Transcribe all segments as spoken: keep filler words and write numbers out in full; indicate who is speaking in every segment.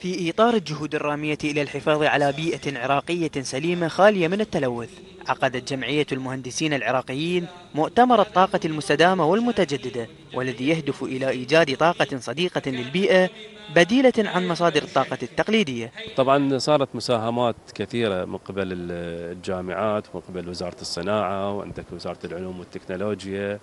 Speaker 1: في إطار الجهود الرامية إلى الحفاظ على بيئة عراقية سليمة خالية من التلوث، عقدت جمعية المهندسين العراقيين مؤتمر الطاقة المستدامة والمتجددة، والذي يهدف إلى إيجاد طاقة صديقة للبيئة بديلة عن مصادر الطاقة التقليدية.
Speaker 2: طبعا صارت مساهمات كثيرة من قبل الجامعات ومن قبل وزارة الصناعة، وعندك وزارة العلوم والتكنولوجيا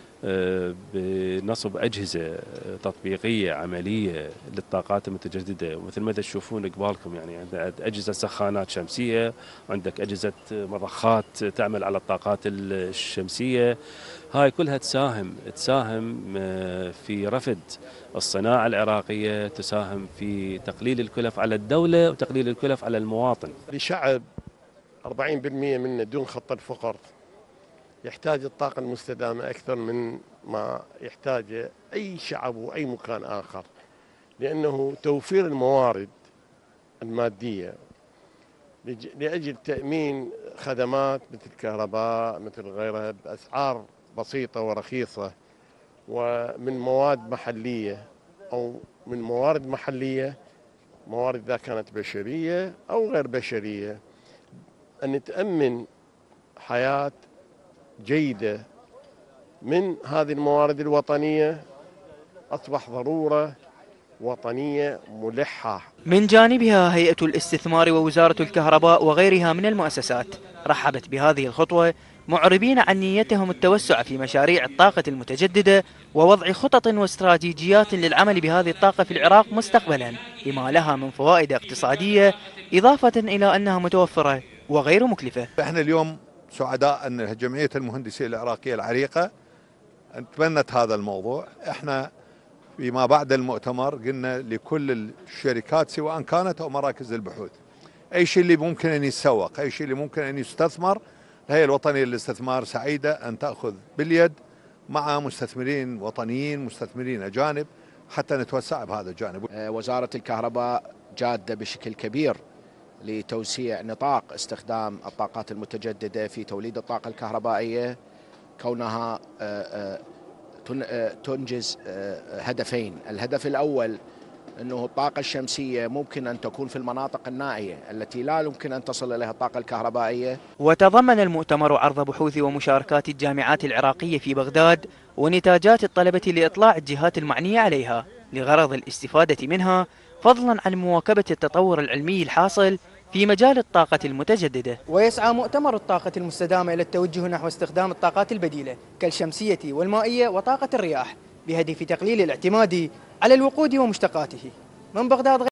Speaker 2: بنصب أجهزة تطبيقية عملية للطاقات المتجددة. ومثل ما تشوفون قبالكم يعني عندك أجهزة سخانات شمسية، وعندك أجهزة مضخات تعمل على الطاقات الشمسية. هاي كلها تساهم تساهم في رفد الصناعة العراقية، تساهم في تقليل الكلف على الدولة وتقليل الكلف على المواطن.
Speaker 3: لشعب أربعين بالمئة منه دون خط الفقر يحتاج الطاقة المستدامة أكثر من ما يحتاجه أي شعب وأي مكان آخر، لأنه توفير الموارد المادية لأجل تأمين خدمات مثل الكهرباء مثل غيرها بأسعار بسيطة ورخيصة، ومن مواد محلية أو من موارد محلية، موارد إذا كانت بشرية أو غير بشرية، أن تأمن حياة جيدة من هذه الموارد الوطنية أصبح ضرورة وطنية ملحة.
Speaker 1: من جانبها هيئة الاستثمار ووزارة الكهرباء وغيرها من المؤسسات رحبت بهذه الخطوة، معربين عن نيتهم التوسع في مشاريع الطاقة المتجددة ووضع خطط واستراتيجيات للعمل بهذه الطاقة في العراق مستقبلا، لما لها من فوائد اقتصادية إضافة إلى أنها متوفرة وغير مكلفة.
Speaker 4: احنا اليوم سعداء أن جمعية المهندسين العراقية العريقة تبنت هذا الموضوع. احنا فيما بعد المؤتمر قلنا لكل الشركات سواء كانت أو مراكز البحوث، أي شيء اللي ممكن أن يتسوق، أي شيء اللي ممكن أن يستثمر، الهيئة الوطنية للاستثمار سعيدة أن تأخذ باليد مع مستثمرين وطنيين مستثمرين أجانب حتى نتوسع بهذا الجانب.
Speaker 5: وزارة الكهرباء جادة بشكل كبير لتوسيع نطاق استخدام الطاقات المتجددة في توليد الطاقة الكهربائية، كونها تنجز هدفين. الهدف الأول أنه الطاقة الشمسية ممكن أن تكون في المناطق النائية التي لا يمكن أن تصل إليها الطاقة الكهربائية.
Speaker 1: وتضمن المؤتمر عرض بحوث ومشاركات الجامعات العراقية في بغداد ونتاجات الطلبة لإطلاع الجهات المعنية عليها لغرض الاستفادة منها، فضلا عن مواكبة التطور العلمي الحاصل في مجال الطاقة المتجددة. ويسعى مؤتمر الطاقة المستدامة إلى التوجه نحو استخدام الطاقات البديلة كالشمسية والمائية وطاقة الرياح بهدف تقليل الاعتماد على الوقود ومشتقاته. من بغداد.